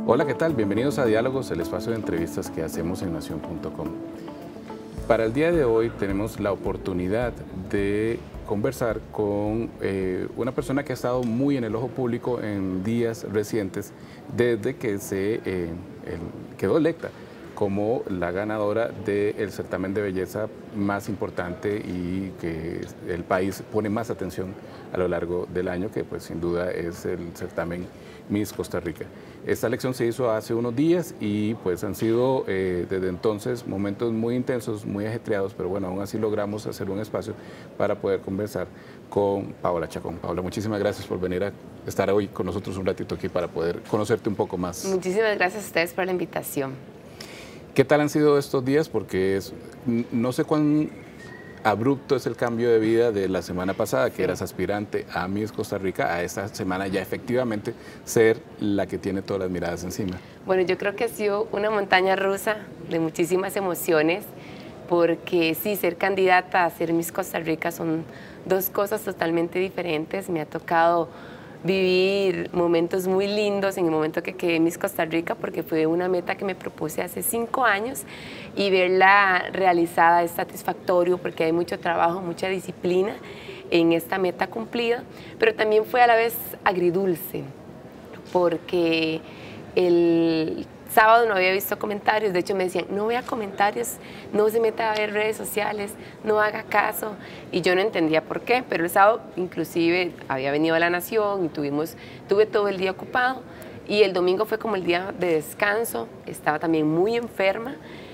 Hola, ¿qué tal? Bienvenidos a Diálogos, el espacio de entrevistas que hacemos en Nación.com. Para el día de hoy tenemos la oportunidad de conversar con una persona que ha estado muy en el ojo público en días recientes desde que quedó electa como la ganadora del certamen de belleza más importante y que el país pone más atención a lo largo del año, que pues sin duda es el certamen Miss Costa Rica. Esta elección se hizo hace unos días y pues han sido desde entonces momentos muy intensos, muy ajetreados, pero bueno, aún así logramos hacer un espacio para poder conversar con Paola Chacón. Paola, muchísimas gracias por venir a estar hoy con nosotros un ratito aquí para poder conocerte un poco más. Muchísimas gracias a ustedes por la invitación. ¿Qué tal han sido estos días? Porque no sé cuán abrupto es el cambio de vida de la semana pasada, que eras aspirante a Miss Costa Rica, a esta semana ya efectivamente ser la que tiene todas las miradas encima. Bueno, yo creo que ha sido una montaña rusa de muchísimas emociones, porque sí, ser candidata a ser Miss Costa Rica son dos cosas totalmente diferentes. Me ha tocado vivir momentos muy lindos en el momento que quedé Miss Costa Rica, porque fue una meta que me propuse hace 5 años y verla realizada es satisfactorio porque hay mucho trabajo, mucha disciplina en esta meta cumplida, pero también fue a la vez agridulce porque el sábado no había visto comentarios, de hecho me decían, no vea comentarios, no se meta a ver redes sociales, no haga caso, y yo no entendía por qué, pero el sábado inclusive había venido a La Nación y tuve todo el día ocupado, y el domingo fue como el día de descanso, estaba también muy enferma,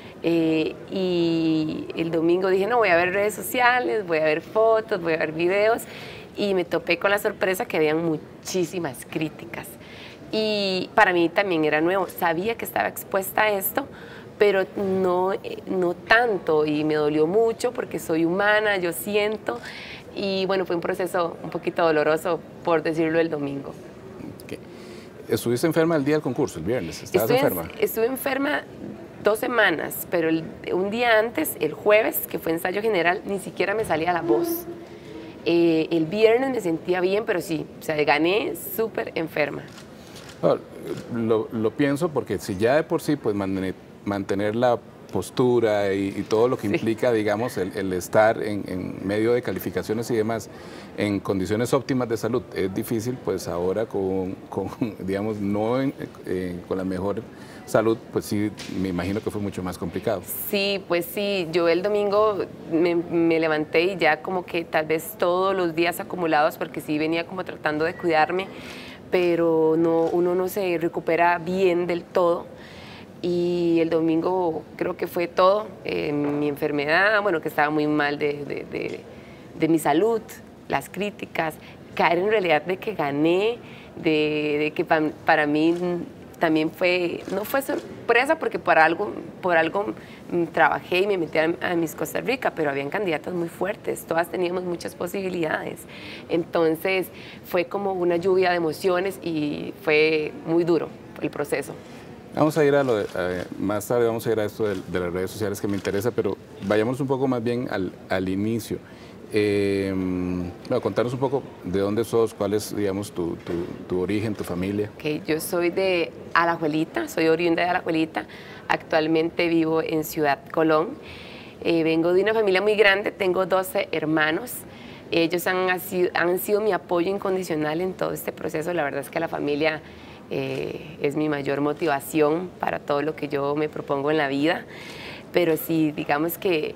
y el domingo dije, no, voy a ver redes sociales, voy a ver fotos, voy a ver videos, y me topé con la sorpresa que habían muchísimas críticas. Y para mí también era nuevo, sabía que estaba expuesta a esto, pero no tanto, y me dolió mucho porque soy humana, yo siento, y bueno, fue un proceso un poquito doloroso, por decirlo, el domingo. Okay. ¿Estuviste enferma el día del concurso, el viernes? ¿Estabas enferma? Estuve enferma 2 semanas, pero un día antes, el jueves, que fue ensayo general, ni siquiera me salía la voz. El viernes me sentía bien, pero sí, o sea, gané súper enferma. Lo pienso porque si ya de por sí pues mantener la postura y todo lo que implica, digamos, el estar en medio de calificaciones y demás en condiciones óptimas de salud es difícil, pues ahora digamos, con la mejor salud, pues sí, me imagino que fue mucho más complicado. Sí, pues sí, yo el domingo me levanté y ya como que tal vez todos los días acumulados, porque sí venía como tratando de cuidarme, pero uno no se recupera bien del todo, y el domingo creo que fue todo, mi enfermedad, bueno, que estaba muy mal de mi salud, las críticas, caer en realidad de que gané, de que para mí también no fue sorpresa porque por algo trabajé y me metí a Miss Costa Rica, pero habían candidatas muy fuertes, todas teníamos muchas posibilidades. Entonces fue como una lluvia de emociones y fue muy duro el proceso. Vamos a ir más tarde vamos a ir a esto de las redes sociales que me interesa, pero vayamos un poco más bien al inicio. Bueno, contanos un poco de dónde sos, cuál es, digamos, tu origen, tu familia. Okay, yo soy de Alajuelita, soy oriunda de Alajuelita, actualmente vivo en Ciudad Colón. Vengo de una familia muy grande, tengo 12 hermanos. Ellos han sido mi apoyo incondicional en todo este proceso. La verdad es que la familia es mi mayor motivación para todo lo que yo me propongo en la vida. Pero sí, digamos que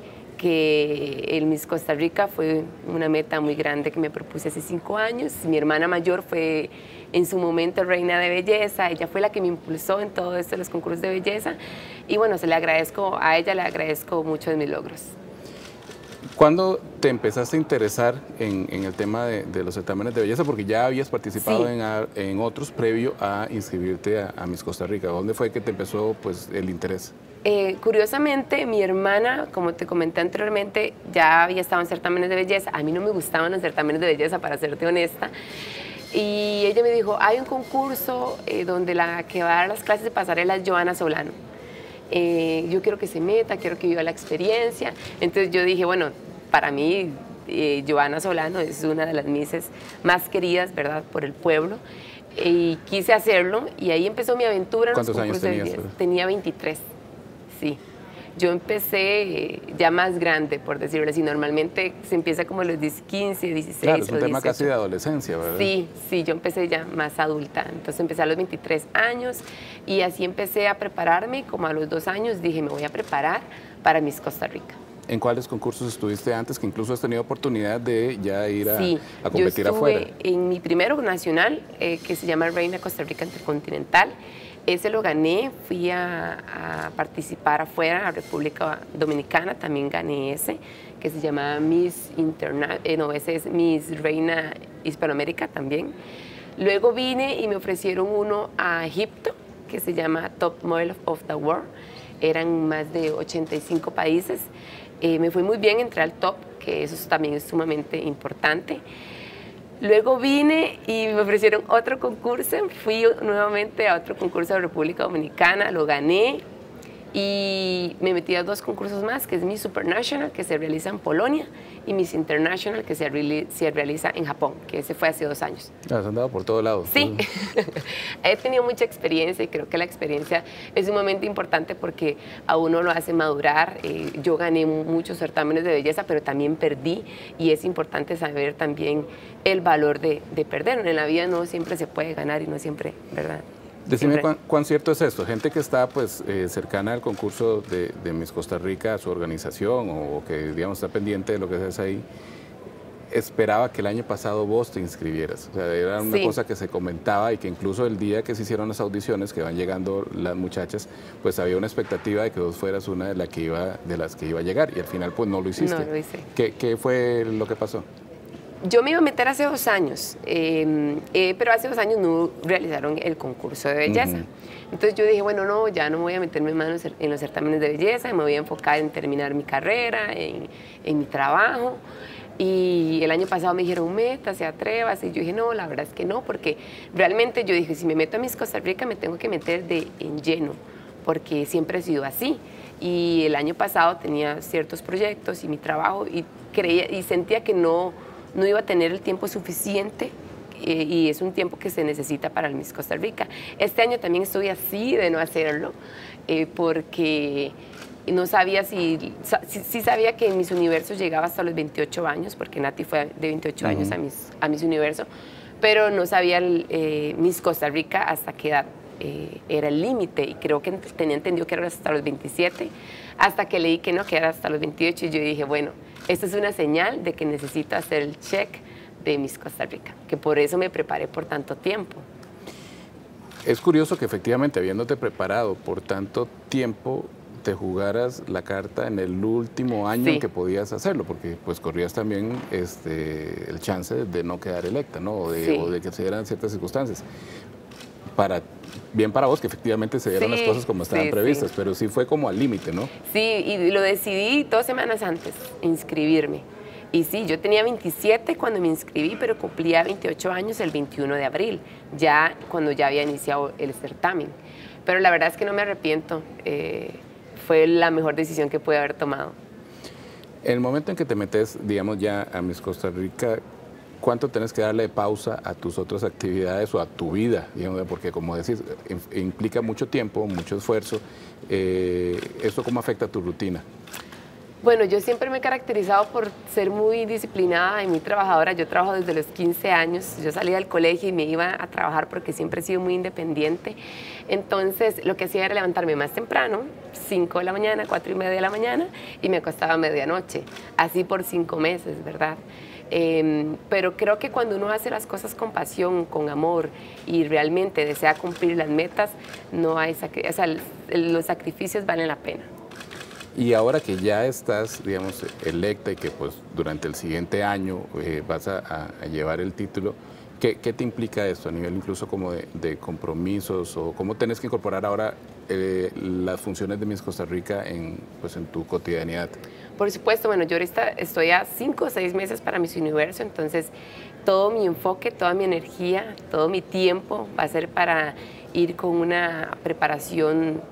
el Miss Costa Rica fue una meta muy grande que me propuse hace 5 años. Mi hermana mayor fue en su momento reina de belleza, ella fue la que me impulsó en todo esto de los concursos de belleza, y bueno, a ella le agradezco mucho de mis logros. ¿Cuándo te empezaste a interesar en el tema de los certámenes de belleza? Porque ya habías participado en otros previo a inscribirte a Miss Costa Rica. ¿Dónde fue que te empezó pues, el interés? Curiosamente, mi hermana, como te comenté anteriormente, ya había estado en certámenes de belleza. A mí no me gustaban los certámenes de belleza, para serte honesta. Y ella me dijo, hay un concurso donde la que va a dar las clases de pasarela es Joana Solano. Yo quiero que se meta, quiero que viva la experiencia. Entonces yo dije, bueno, para mí Joana Solano es una de las misses más queridas, ¿verdad?, por el pueblo. y quise hacerlo y ahí empezó mi aventura en los ¿Cuántos años concursos de tenías? belleza. Tenía 23, sí. Yo empecé ya más grande, por decirlo así. Normalmente se empieza como a los 15, 16 Claro, es un o tema 18. casi de adolescencia, ¿verdad? Sí, sí, yo empecé ya más adulta. Entonces empecé a los 23 años y así empecé a prepararme. Como a los 2 años dije, me voy a preparar para Miss Costa Rica. ¿En cuáles concursos estuviste antes, que incluso has tenido oportunidad de ya ir a competir yo estuve afuera? En mi primero nacional, que se llama Reina Costa Rica Intercontinental. Ese lo gané, fui a participar afuera, a República Dominicana, también gané ese, que se llama Miss ese es Miss Reina Hispanoamérica también. Luego vine y me ofrecieron uno a Egipto, que se llama Top Model of the World. Eran más de 85 países. Me fue muy bien, entré al top, que eso también es sumamente importante. Luego vine y me ofrecieron otro concurso, fui nuevamente a otro concurso de República Dominicana, lo gané y me metí a 2 concursos más, que es Miss Supernational, que se realiza en Polonia, y Miss International, que se realiza en Japón, que ese fue hace 2 años. Has andado por todos lados. Sí, he tenido mucha experiencia y creo que la experiencia es un momento importante porque a uno lo hace madurar. Yo gané muchos certámenes de belleza, pero también perdí y es importante saber también el valor de perder. En la vida no siempre se puede ganar y no siempre, ¿verdad? Decime cuán cierto es esto. Gente que está pues cercana al concurso de Miss Costa Rica, a su organización, o que digamos está pendiente de lo que se hace ahí, esperaba que el año pasado vos te inscribieras. O sea, era una cosa que se comentaba y que incluso el día que se hicieron las audiciones, que van llegando las muchachas, pues había una expectativa de que vos fueras una de las que iba a llegar y al final pues no lo hiciste. No lo hice. ¿Qué fue lo que pasó? Yo me iba a meter hace 2 años, pero hace 2 años no realizaron el concurso de belleza. Entonces yo dije, bueno, no, ya no voy a meterme más en los certámenes de belleza, me voy a enfocar en terminar mi carrera, en mi trabajo. Y el año pasado me dijeron, métase, atrevas, y yo dije, no, la verdad es que no, porque realmente yo dije, si me meto a Miss Costa Rica me tengo que meter en lleno, porque siempre he sido así. Y el año pasado tenía ciertos proyectos y mi trabajo y sentía que no iba a tener el tiempo suficiente y es un tiempo que se necesita para el Miss Costa Rica. Este año también estuve así de no hacerlo porque no sabía sí sabía que Miss Universo llegaba hasta los 28 años, porque Nati fue de 28 años a Miss Universo, pero no sabía Miss Costa Rica hasta qué edad era el límite, y creo que tenía entendido que era hasta los 27, hasta que leí que no, que era hasta los 28, y yo dije, bueno, esta es una señal de que necesito hacer el check de Miss Costa Rica, que por eso me preparé por tanto tiempo. Es curioso que efectivamente, habiéndote preparado por tanto tiempo, te jugaras la carta en el último año en que podías hacerlo, porque pues corrías también el chance de no quedar electa, ¿no? O de que se dieran ciertas circunstancias. Bien para vos, que efectivamente se dieron las cosas como estaban previstas, pero sí fue como al límite, ¿no? Sí, y lo decidí 2 semanas antes, inscribirme. Y sí, yo tenía 27 cuando me inscribí, pero cumplía 28 años el 21 de abril, ya cuando ya había iniciado el certamen. Pero la verdad es que no me arrepiento, fue la mejor decisión que pude haber tomado. En el momento en que te metes, digamos, ya a Miss Costa Rica, ¿cuánto tienes que darle pausa a tus otras actividades o a tu vida? Digamos, porque como decís, implica mucho tiempo, mucho esfuerzo. ¿Esto cómo afecta a tu rutina? Bueno, yo siempre me he caracterizado por ser muy disciplinada y muy trabajadora. Yo trabajo desde los 15 años. Yo salía del colegio y me iba a trabajar porque siempre he sido muy independiente. Entonces, lo que hacía era levantarme más temprano, 5 de la mañana, 4 y media de la mañana, y me acostaba a medianoche. Así por 5 meses, ¿verdad? Pero creo que cuando uno hace las cosas con pasión, con amor y realmente desea cumplir las metas, no hay los sacrificios valen la pena. Y ahora que ya estás, digamos, electa y que pues durante el siguiente año vas a llevar el título, ¿qué te implica esto a nivel incluso como de compromisos, o cómo tenés que incorporar ahora las funciones de Miss Costa Rica en tu cotidianidad? Por supuesto, bueno, yo ahorita estoy a 5 o 6 meses para Miss Universo, entonces todo mi enfoque, toda mi energía, todo mi tiempo va a ser para ir con una preparación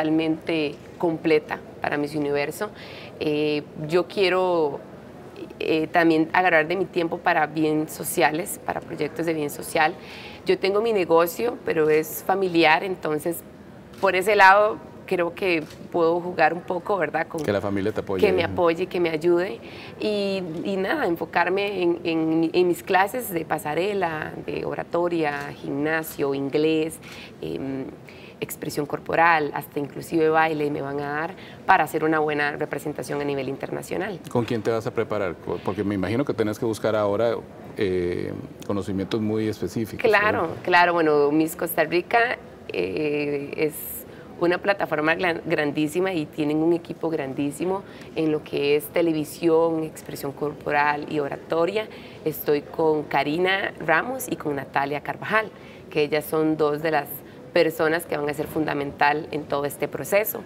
totalmente completa para Miss Universo. Yo quiero también agarrar de mi tiempo para bien sociales, para proyectos de bien social. Yo tengo mi negocio, pero es familiar, entonces por ese lado creo que puedo jugar un poco, ¿verdad? Con que la familia te apoye. Que me apoye, que me ayude y nada, enfocarme en mis clases de pasarela, de oratoria, gimnasio, inglés, expresión corporal, hasta inclusive baile me van a dar para hacer una buena representación a nivel internacional. ¿Con quién te vas a preparar? Porque me imagino que tenés que buscar ahora conocimientos muy específicos. Claro, ¿verdad? claro. Bueno, Miss Costa Rica es una plataforma grandísima y tienen un equipo grandísimo en lo que es televisión, expresión corporal y oratoria. Estoy con Karina Ramos y con Natalia Carvajal, que ellas son dos de las personas que van a ser fundamental en todo este proceso.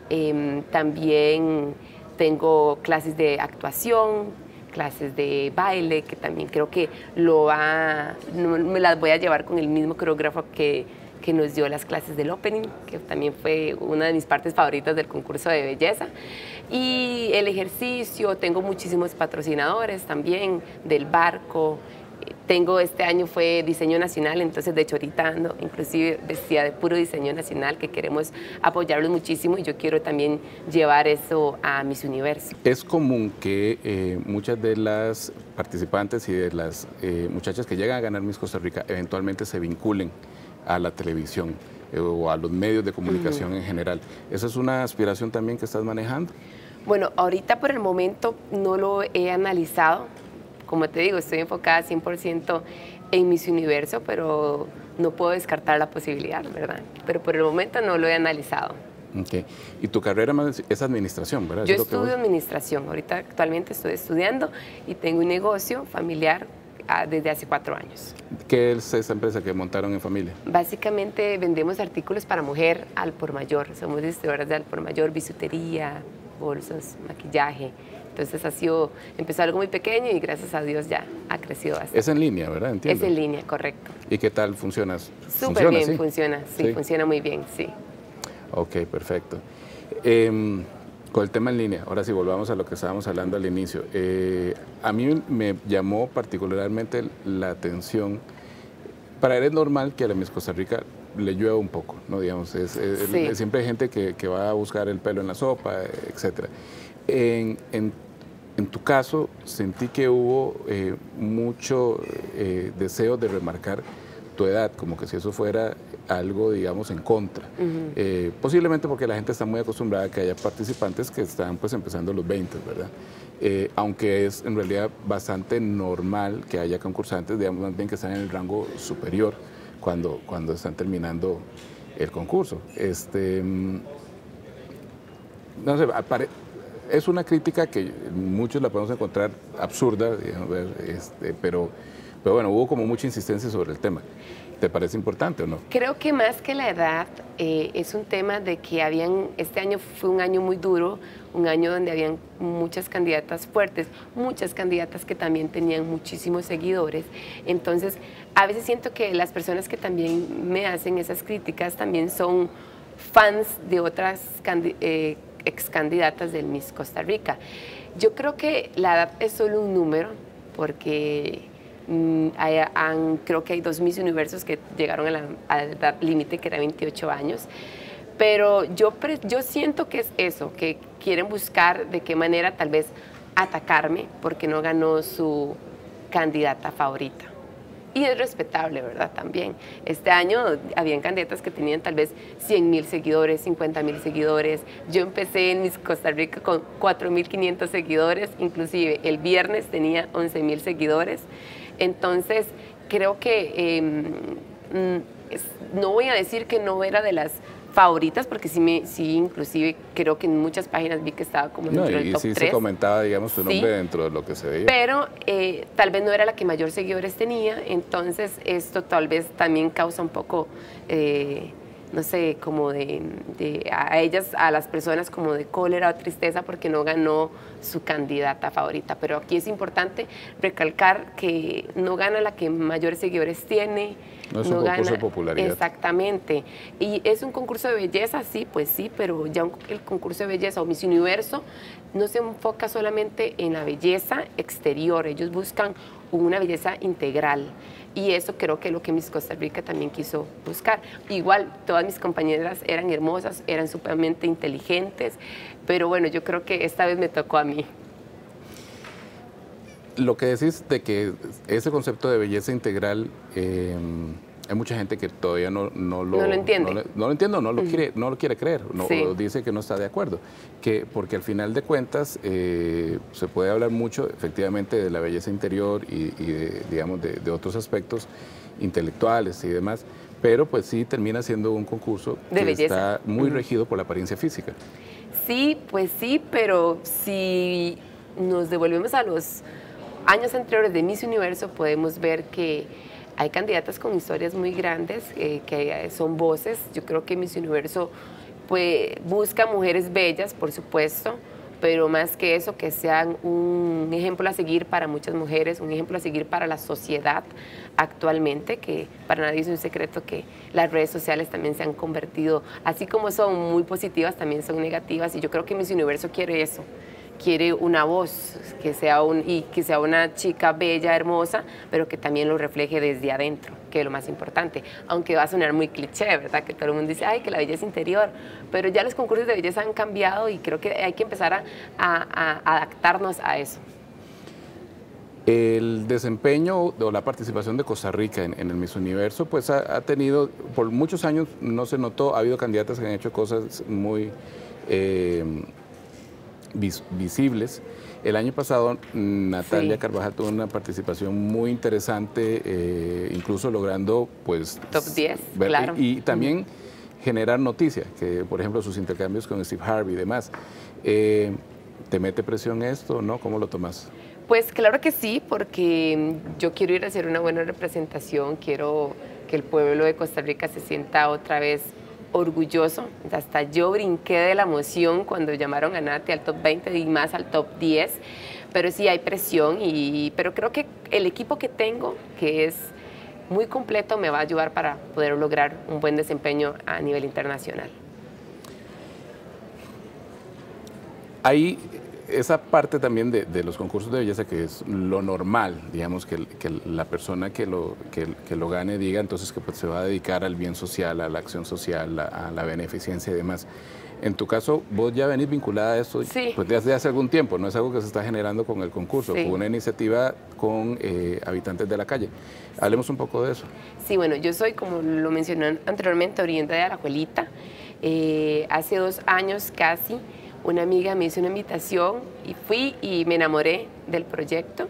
También tengo clases de actuación, clases de baile, que también creo que me las voy a llevar con el mismo coreógrafo que nos dio las clases del opening, que también fue una de mis partes favoritas del concurso de belleza. Y el ejercicio, tengo muchísimos patrocinadores también del barco. Tengo este año fue diseño nacional, entonces de hecho ahorita ando inclusive vestida de puro diseño nacional, que queremos apoyarlos muchísimo y yo quiero también llevar eso a Miss Universo. Es común que muchas de las participantes y de las muchachas que llegan a ganar Miss Costa Rica eventualmente se vinculen a la televisión o a los medios de comunicación en general. ¿Esa es una aspiración también que estás manejando? Bueno, ahorita por el momento no lo he analizado. Como te digo, estoy enfocada 100% en Miss Universo, pero no puedo descartar la posibilidad, ¿verdad? Pero por el momento no lo he analizado. Okay. Y tu carrera es administración, ¿verdad? Yo estudio administración. Ahorita actualmente estoy estudiando y tengo un negocio familiar desde hace 4 años. ¿Qué es esa empresa que montaron en familia? Básicamente vendemos artículos para mujer al por mayor. Somos distribuidoras de al por mayor, bisutería, bolsos, maquillaje. Entonces empezó algo muy pequeño y gracias a Dios ya ha crecido bastante. Es en línea, ¿verdad? Entiendo. Es en línea, correcto. ¿Y qué tal funciona? Súper bien, ¿sí? funciona, sí, funciona muy bien, sí. Ok, perfecto. Con el tema en línea, ahora sí, volvamos a lo que estábamos hablando al inicio. A mí me llamó particularmente la atención. Para él es normal que a la Miss Costa Rica le llueva un poco, ¿no? Digamos, Sí. siempre hay gente que va a buscar el pelo en la sopa, etc. En tu caso, sentí que hubo mucho deseo de remarcar tu edad, como que si eso fuera algo, digamos, en contra. Posiblemente porque la gente está muy acostumbrada a que haya participantes que están pues empezando los 20, ¿verdad? Aunque es en realidad bastante normal que haya concursantes, digamos, más bien que están en el rango superior cuando están terminando el concurso. No sé, es una crítica que muchos la podemos encontrar absurda, digamos, pero bueno, hubo como mucha insistencia sobre el tema. ¿Te parece importante o no? Creo que más que la edad es un tema de que este año fue un año muy duro, un año donde habían muchas candidatas fuertes, muchas candidatas que también tenían muchísimos seguidores. Entonces, a veces siento que las personas que también me hacen esas críticas también son fans de otras ex candidatas del Miss Costa Rica. Yo creo que la edad es solo un número, porque creo que hay 2 Miss Universos que llegaron a la edad límite, que era 28 años, pero yo siento que es eso, que quieren buscar de qué manera tal vez atacarme porque no ganó su candidata favorita. Y es respetable, ¿verdad? También. Este año habían candidatas que tenían tal vez 100,000 seguidores, 50,000 seguidores. Yo empecé en Miss Costa Rica con 4,500 seguidores, inclusive el viernes tenía 11,000 seguidores. Entonces, creo que no voy a decir que no era de las favoritas, porque sí, inclusive creo que en muchas páginas vi que estaba como dentro del top 3. Se comentaba, digamos, tu nombre dentro de lo que se veía. Pero tal vez no era la que mayor seguidores tenía, entonces esto tal vez también causa un poco, no sé, como a ellas, a las personas como de cólera o tristeza porque no ganó su candidata favorita. Pero aquí es importante recalcar que no gana la que mayores seguidores tiene. No es un concurso de popularidad. Exactamente. Y es un concurso de belleza, sí, pues sí, pero ya el concurso de belleza o Miss Universo no se enfoca solamente en la belleza exterior, ellos buscan una belleza integral. Y eso creo que es lo que Miss Costa Rica también quiso buscar. Igual, todas mis compañeras eran hermosas, eran sumamente inteligentes, pero bueno, yo creo que esta vez me tocó a mí. Lo que decís de que ese concepto de belleza integral, hay mucha gente que todavía no lo entiende. No lo entiende, no lo quiere creer, Sí. o dice que no está de acuerdo. Porque al final de cuentas se puede hablar mucho efectivamente de la belleza interior y digamos, de otros aspectos intelectuales y demás, pero pues sí termina siendo un concurso de que belleza. está muy regido por la apariencia física. Sí, pues sí, pero si nos devolvemos a los años anteriores de Miss Universo, podemos ver que hay candidatas con historias muy grandes, que son voces. Yo creo que Miss Universo pues, busca mujeres bellas, por supuesto, pero más que eso, que sean un ejemplo a seguir para muchas mujeres, un ejemplo a seguir para la sociedad actualmente, que para nadie es un secreto que las redes sociales también se han convertido, así como son muy positivas, también son negativas, y yo creo que Miss Universo quiere eso. Quiere una voz, que sea una chica bella, hermosa, pero que también lo refleje desde adentro, que es lo más importante. Aunque va a sonar muy cliché, ¿verdad? Que todo el mundo dice, ay, que la belleza interior. Pero ya los concursos de belleza han cambiado y creo que hay que empezar a adaptarnos a eso. El desempeño o la participación de Costa Rica en el Miss Universo, pues ha tenido, por muchos años no se notó, ha habido candidatas que han hecho cosas muy visibles. El año pasado Natalia Carvajal tuvo una participación muy interesante, incluso logrando pues top 10, claro. Y también generar noticia, que por ejemplo sus intercambios con Steve Harvey y demás. ¿Te mete presión esto, no? ¿Cómo lo tomas? Pues claro que sí, porque yo quiero ir a hacer una buena representación, quiero que el pueblo de Costa Rica se sienta otra vez orgulloso. Hasta yo brinqué de la emoción cuando llamaron a Nati al top 20 y más al top 10, pero sí hay presión, pero creo que el equipo que tengo, que es muy completo, me va a ayudar para poder lograr un buen desempeño a nivel internacional. Hay esa parte también de los concursos de belleza que es lo normal, digamos, que la persona que lo gane diga entonces que pues, se va a dedicar al bien social, a la acción social, a la beneficencia y demás. En tu caso, vos ya venís vinculada a esto sí. Pues desde hace algún tiempo, no es algo que se está generando con el concurso, sí. Fue una iniciativa con habitantes de la calle. Hablemos un poco de eso. Sí, bueno, yo soy, como lo mencioné anteriormente, oriunda de Alajuelita. Hace 2 años casi, una amiga me hizo una invitación y fui y me enamoré del proyecto.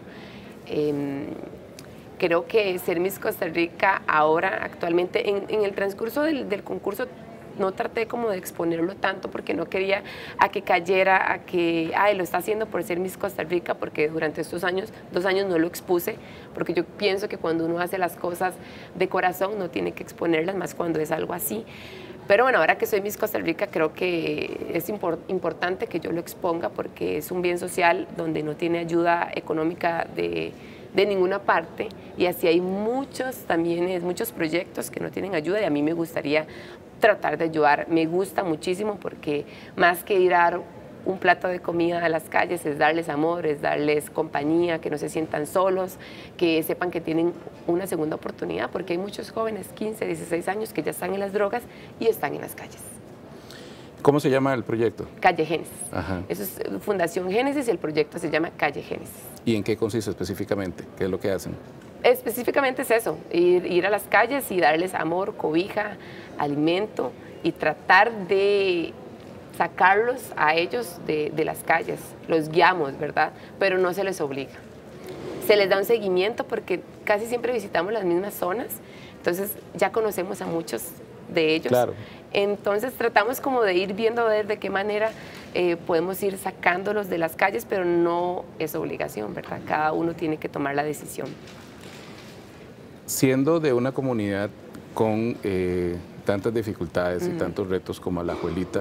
Creo que ser Miss Costa Rica ahora, actualmente, en el transcurso del concurso, no traté como de exponerlo tanto porque no quería a que cayera, a que, ay, lo está haciendo por ser Miss Costa Rica, porque durante estos años, 2 años no lo expuse, porque yo pienso que cuando uno hace las cosas de corazón no tiene que exponerlas, más cuando es algo así. Pero bueno, ahora que soy Miss Costa Rica, creo que es importante que yo lo exponga porque es un bien social donde no tiene ayuda económica de ninguna parte, y así hay muchos proyectos que no tienen ayuda y a mí me gustaría tratar de ayudar. Me gusta muchísimo porque más que ir a dar un plato de comida a las calles es darles amor, es darles compañía, que no se sientan solos, que sepan que tienen una segunda oportunidad, porque hay muchos jóvenes, 15, 16 años, que ya están en las drogas y están en las calles. ¿Cómo se llama el proyecto? Calle Génesis. Ajá. Eso es Fundación Génesis y el proyecto se llama Calle Génesis. ¿Y en qué consiste específicamente? ¿Qué es lo que hacen? Específicamente es eso, ir a las calles y darles amor, cobija, alimento y tratar de sacarlos a ellos de las calles. Los guiamos, ¿verdad? Pero no se les obliga. Se les da un seguimiento porque casi siempre visitamos las mismas zonas, entonces ya conocemos a muchos de ellos. Claro. Entonces tratamos como de ir viendo a ver de qué manera podemos ir sacándolos de las calles, pero no es obligación, ¿verdad? Cada uno tiene que tomar la decisión. Siendo de una comunidad con tantas dificultades y tantos retos como Alajuelita,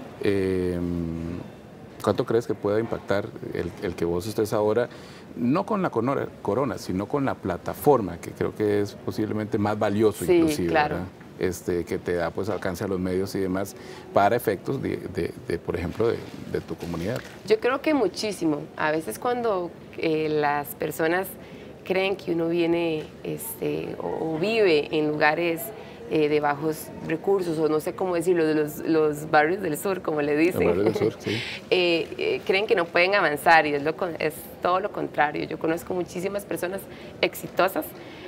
¿cuánto crees que pueda impactar el que vos estés ahora, no con la corona, sino con la plataforma, que creo que es posiblemente más valioso, sí, inclusive, claro. ¿verdad? Que te da pues alcance a los medios y demás para efectos por ejemplo, de tu comunidad? Yo creo que muchísimo. A veces cuando las personas creen que uno viene o vive en lugares de bajos recursos, o no sé cómo decirlo, de los barrios del sur, como le dicen, Los barrios del sur, sí. creen que no pueden avanzar, y es todo lo contrario. Yo conozco muchísimas personas exitosas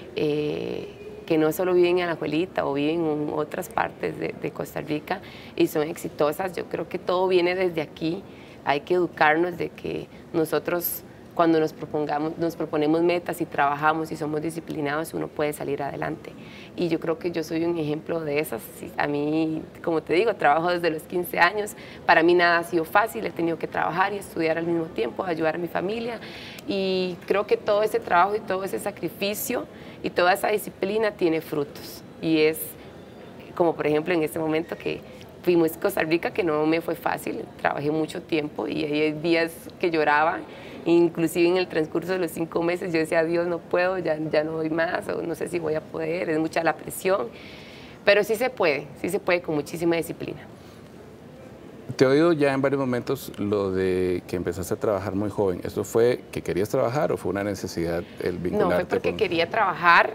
que no solo viven en Alajuelita o viven en otras partes de Costa Rica y son exitosas. Yo creo que todo viene desde aquí. Hay que educarnos de que nosotros, cuando nos proponemos metas y trabajamos y somos disciplinados, uno puede salir adelante. Y yo creo que yo soy un ejemplo de esas. A mí, como te digo, trabajo desde los 15 años. Para mí nada ha sido fácil, he tenido que trabajar y estudiar al mismo tiempo, ayudar a mi familia. Y creo que todo ese trabajo y todo ese sacrificio y toda esa disciplina tiene frutos. Y es como, por ejemplo, en este momento que fuimos a Costa Rica, que no me fue fácil, trabajé mucho tiempo y hay días que lloraba. Inclusive en el transcurso de los 5 meses yo decía, Dios, no puedo, ya no doy más, o no sé si voy a poder, es mucha la presión, pero sí se puede con muchísima disciplina. Te he oído ya en varios momentos lo de que empezaste a trabajar muy joven. ¿Esto fue que querías trabajar o fue una necesidad el vincularte? No, fue porque quería trabajar.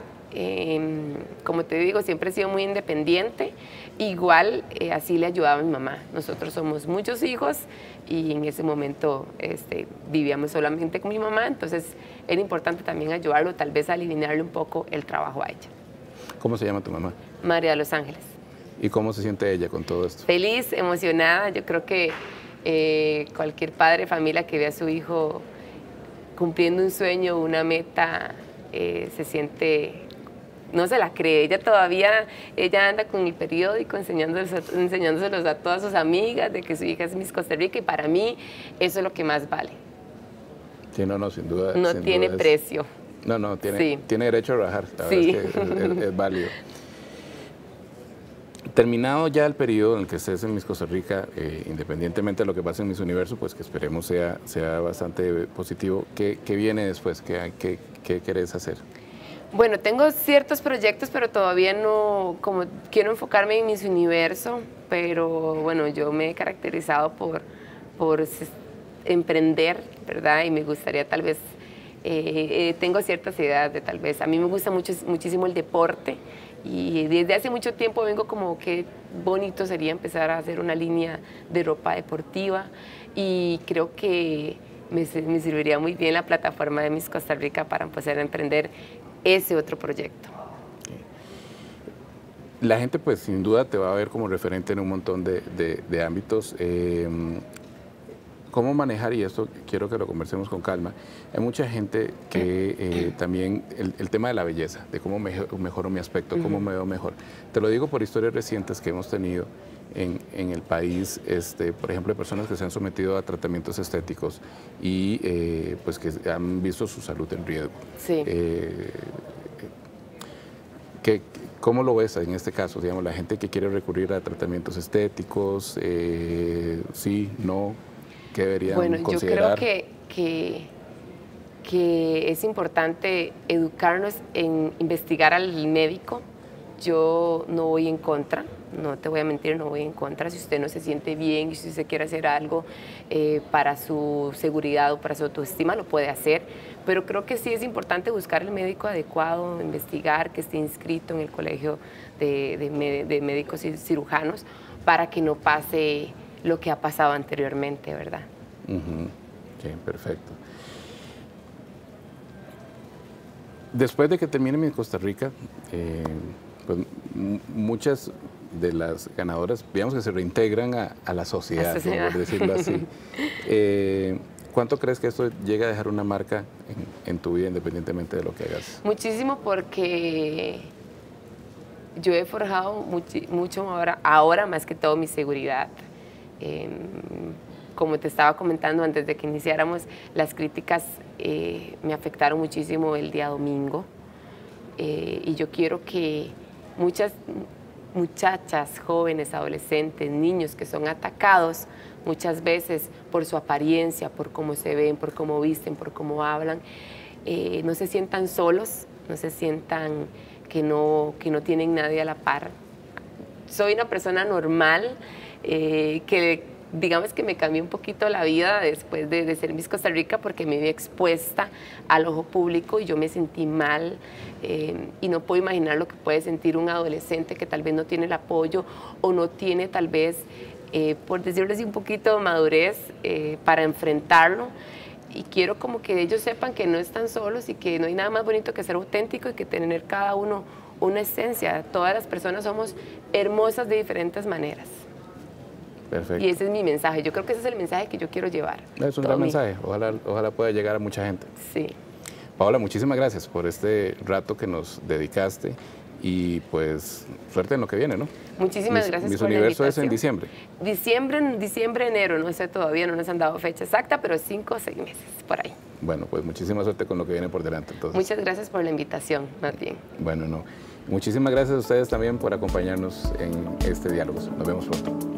Como te digo, siempre he sido muy independiente. Igual así le ayudaba a mi mamá. Nosotros somos muchos hijos y en ese momento vivíamos solamente con mi mamá, entonces era importante también ayudarlo, tal vez a aliviarle un poco el trabajo a ella. ¿Cómo se llama tu mamá? María de los Ángeles. ¿Y cómo se siente ella con todo esto? Feliz, emocionada. Yo creo que cualquier padre de familia que vea a su hijo cumpliendo un sueño, una meta, se siente, no se la cree. Ella anda con el periódico enseñándoselos a todas sus amigas de que su hija es Miss Costa Rica, y para mí eso es lo que más vale. Sí, no, sin duda. No sin tiene duda precio. No, Sí. tiene derecho a rajar. La Sí. verdad es que es válido. Terminado ya el periodo en el que estés en Miss Costa Rica, independientemente de lo que pase en Miss Universo, pues que esperemos sea bastante positivo, ¿qué viene después? ¿Qué querés hacer? Bueno, tengo ciertos proyectos, pero todavía no, como quiero enfocarme en Miss Universo, pero bueno, yo me he caracterizado por emprender, ¿verdad? Y me gustaría tal vez, tengo ciertas ideas de tal vez, a mí me gusta muchísimo el deporte, y desde hace mucho tiempo vengo como qué bonito sería empezar a hacer una línea de ropa deportiva, y creo que me serviría muy bien la plataforma de Miss Costa Rica para empezar a emprender ese otro proyecto. La gente pues sin duda te va a ver como referente en un montón de ámbitos. ¿Cómo manejar? Y esto quiero que lo conversemos con calma. Hay mucha gente que también, el tema de la belleza, de cómo mejoro mi aspecto, cómo me veo mejor. Te lo digo por historias recientes que hemos tenido en el país, por ejemplo, de personas que se han sometido a tratamientos estéticos y pues que han visto su salud en riesgo. Sí. ¿Cómo lo ves en este caso? Digamos, la gente que quiere recurrir a tratamientos estéticos, sí, no, ¿qué deberían considerar? Yo creo que es importante educarnos en investigar al médico. Yo no voy en contra, no te voy a mentir, no voy en contra. Si usted no se siente bien y si usted quiere hacer algo para su seguridad o para su autoestima, lo puede hacer. Pero creo que sí es importante buscar el médico adecuado, investigar, que esté inscrito en el colegio de médicos y cirujanos, para que no pase lo que ha pasado anteriormente, ¿verdad? Sí, perfecto. Después de que termine Miss Costa Rica, pues muchas de las ganadoras, digamos que se reintegran a la sociedad, por decirlo así. ¿Cuánto crees que esto llega a dejar una marca en tu vida, independientemente de lo que hagas? Muchísimo, porque yo he forjado mucho ahora más que todo mi seguridad. Como te estaba comentando antes de que iniciáramos, las críticas me afectaron muchísimo el día domingo, y yo quiero que muchachas, jóvenes, adolescentes, niños que son atacados muchas veces por su apariencia, por cómo se ven, por cómo visten, por cómo hablan, no se sientan solos, no se sientan que no tienen nadie a la par. Soy una persona normal, que digamos que me cambió un poquito la vida después de ser Miss Costa Rica, porque me vi expuesta al ojo público y yo me sentí mal, y no puedo imaginar lo que puede sentir un adolescente que tal vez no tiene el apoyo o no tiene tal vez, por decirlo así, un poquito de madurez para enfrentarlo. Y quiero como que ellos sepan que no están solos y que no hay nada más bonito que ser auténtico y que tener cada uno una esencia. Todas las personas somos hermosas de diferentes maneras. Perfecto. Y ese es mi mensaje. Yo creo que ese es el mensaje que yo quiero llevar. Es un gran mensaje. Ojalá pueda llegar a mucha gente. Sí. Paola, muchísimas gracias por este rato que nos dedicaste y pues suerte en lo que viene, ¿no? Muchísimas gracias Miss por la Universo invitación. es en diciembre. Diciembre, enero, no sé todavía, no nos han dado fecha exacta, pero 5 o 6 meses, por ahí. Bueno, pues muchísima suerte con lo que viene por delante. Entonces. Muchas gracias por la invitación, más bien. Bueno, no. Muchísimas gracias a ustedes también por acompañarnos en este diálogo. Nos vemos pronto.